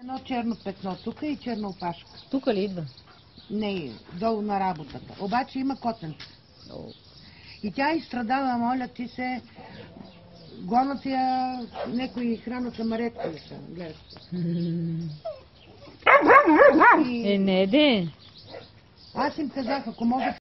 Едно черно петно тук и черна опашка. Тук ли идва? Не, долу на работата. Обаче има котенце. И тя изстрадава, моля ти се, гонат я някои храната маретки ли са, гледаш. Не де. Аз им казах, ако може